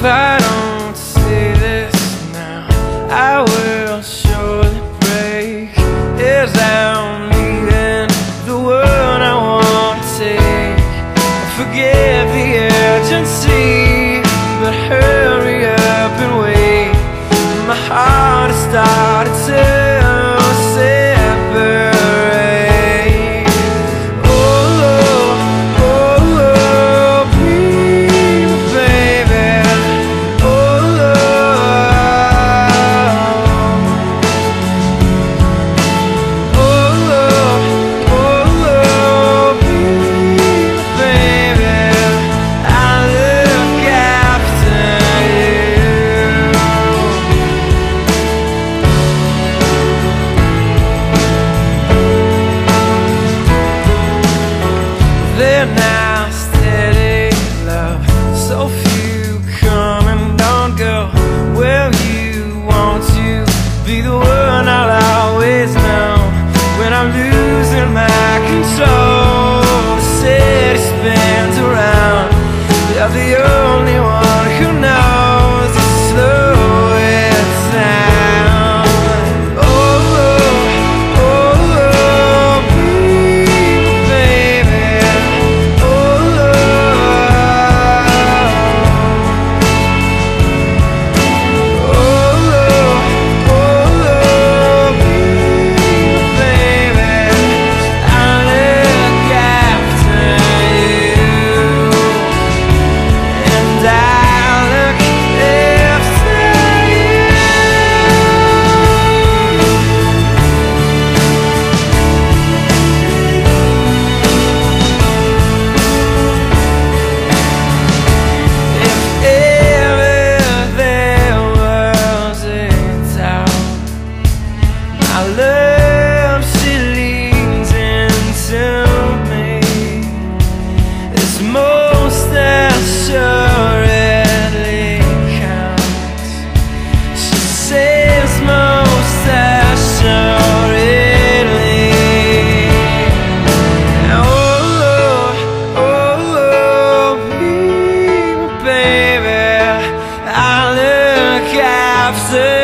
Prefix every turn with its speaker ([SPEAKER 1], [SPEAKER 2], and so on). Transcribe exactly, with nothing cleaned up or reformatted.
[SPEAKER 1] If I don't say this now, I will surely break. Is I'm leaving the world I want to take. Forgive the urgency, but hurry up and wait. My heart has started to now steady love, so few come and don't go. Well, you want to be the one I'll always know. When I'm losing my control, the city spins around. You're the only one who knows the slowest sound. Oh, oh, oh, oh, be baby. Love, she leans into me. It's most assuredly counts. She says most assuredly. Oh, oh, oh, be my baby, I'll look after